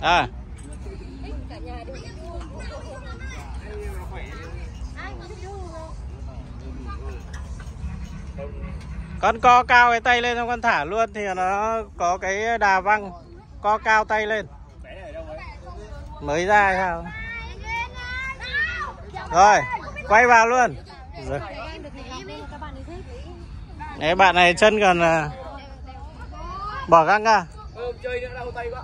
À. Con co cao cái tay lên xong con thả luôn thì nó có cái đà văng. Co cao tay lên. Mới ra hay sao? Rồi, quay vào luôn. Rồi. Đấy, bạn này chân còn bỏ găng ra. Chơi nữa đau tay quá.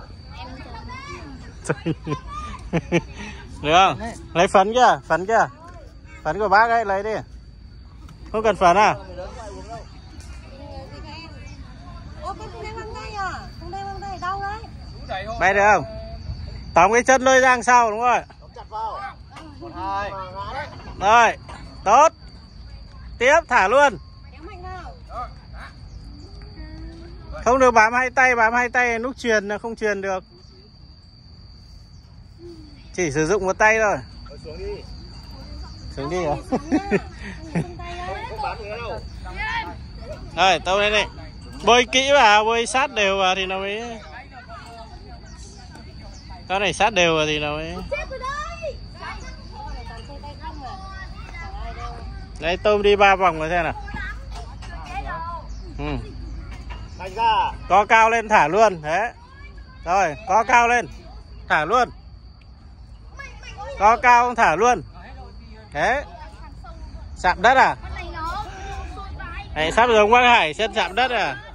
Được không? Lấy phấn kìa, phấn kìa. Phấn của bác ấy lấy đi. Không cần phấn à? Bay được không? Tóm cái chân lôi ra đằng sau đúng rồi. Rồi, tốt. Tiếp, thả luôn. Không được bám hai tay lúc truyền là không truyền được. Chỉ sử dụng một tay thôi. Xuống đi hả? Rồi, tâu lên đi. Bơi kỹ vào, bơi sát đều vào thì nó mới... Con này sát đều vào thì nó mới... Đấy, tôm đi 3 vòng rồi xem nào. Co cao lên thả luôn. Thế. Rồi, co cao lên. Thả luôn. Co cao thả luôn. Thế. Chạm đất à? Này sắp giống Quang Hải chân chạm đất à?